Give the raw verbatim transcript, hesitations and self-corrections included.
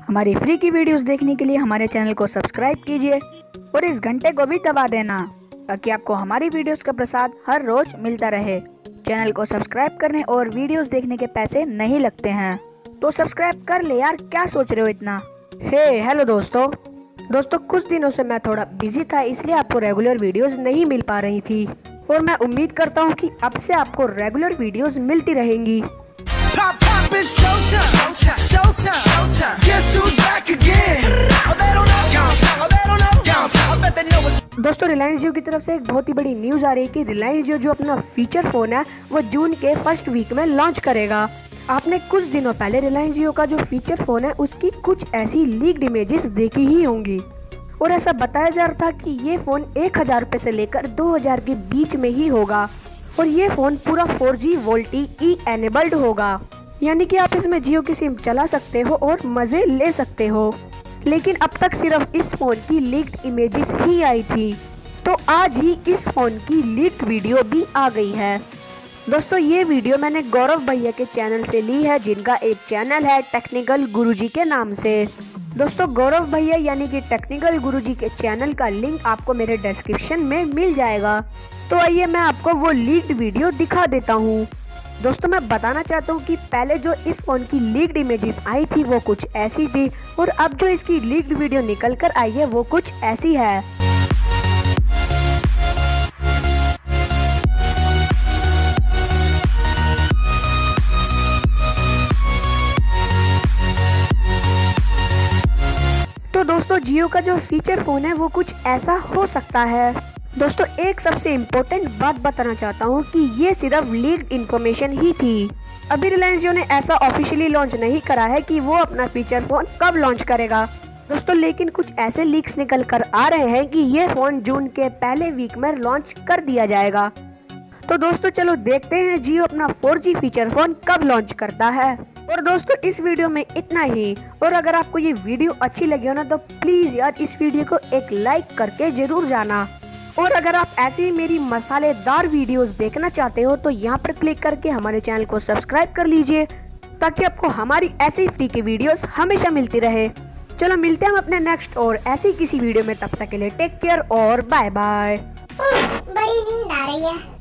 हमारी फ्री की वीडियोस देखने के लिए हमारे चैनल को सब्सक्राइब कीजिए और इस घंटे को भी दबा देना ताकि आपको हमारी वीडियोस का प्रसाद हर रोज मिलता रहे। चैनल को सब्सक्राइब करने और वीडियोस देखने के पैसे नहीं लगते हैं, तो सब्सक्राइब कर ले यार, क्या सोच रहे हो इतना। हे हेलो दोस्तों दोस्तों कुछ दिनों से मैं थोड़ा बिजी था, इसलिए आपको रेगुलर वीडियोस नहीं मिल पा रही थी और मैं उम्मीद करता हूँ कि अब से आपको रेगुलर वीडियोस मिलती रहेंगी। Pop, pop, it's showtime. Showtime. Showtime. Showtime. Guess who's back again? Oh, they don't know. Oh, they don't know. I bet they know what's... दोस्तों रिलायंस जियो की तरफ से एक बहुत ही बड़ी न्यूज आ रही है कि रिलायंस जियो जो अपना फीचर फोन है वो जून के फर्स्ट वीक में लॉन्च करेगा। आपने कुछ दिनों पहले रिलायंस जियो का जो फीचर फोन है उसकी कुछ ऐसी लीक्ड इमेजेस देखी ही होंगी और ऐसा बताया जा रहा था कि ये फोन एक हजार रूपए से लेकर दो हजार के बीच में ही होगा और ये फोन पूरा फोर जी वोल्टी ई एनेबल्ड होगा, यानी कि आप इसमें जियो की सिम चला सकते हो और मजे ले सकते हो। लेकिन अब तक सिर्फ इस फोन की लीक्ड इमेजेस ही आई थी, तो आज ही इस फोन की लीक्ड वीडियो भी आ गई है। दोस्तों ये वीडियो मैंने गौरव भैया के चैनल से ली है, जिनका एक चैनल है टेक्निकल गुरुजी के नाम से। दोस्तों गौरव भैया यानी कि टेक्निकल गुरुजी के चैनल का लिंक आपको मेरे डिस्क्रिप्शन में मिल जाएगा। तो आइए मैं आपको वो लीक्ड वीडियो दिखा देता हूँ। दोस्तों मैं बताना चाहता हूँ कि पहले जो इस फोन की लीक्ड इमेजेस आई थी वो कुछ ऐसी थी और अब जो इसकी लीक्ड वीडियो निकल कर आई है वो कुछ ऐसी है। तो दोस्तों जियो का जो फीचर फोन है वो कुछ ऐसा हो सकता है। दोस्तों एक सबसे इम्पोर्टेंट बात बताना चाहता हूँ कि ये सिर्फ लीक्ड इन्फॉर्मेशन ही थी। अभी रिलायंस जियो ने ऐसा ऑफिशियली लॉन्च नहीं करा है कि वो अपना फीचर फोन कब लॉन्च करेगा दोस्तों, लेकिन कुछ ऐसे लीक्स निकल कर आ रहे हैं कि ये फोन जून के पहले वीक में लॉन्च कर दिया जाएगा। तो दोस्तों चलो देखते हैं जियो अपना फोर जी फीचर फोन कब लॉन्च करता है। और दोस्तों इस वीडियो में इतना ही, और अगर आपको ये वीडियो अच्छी लगी हो ना तो प्लीज यार इस वीडियो को एक लाइक करके जरूर जाना। और अगर आप ऐसी ही मेरी मसालेदार वीडियोस देखना चाहते हो तो यहाँ पर क्लिक करके हमारे चैनल को सब्सक्राइब कर लीजिए ताकि आपको हमारी ऐसी फ्री की वीडियोस हमेशा मिलती रहे। चलो मिलते हैं हम अपने नेक्स्ट और ऐसी किसी वीडियो में, तब तक के लिए टेक केयर और बाय बाय। बड़ी नींद आ रही है।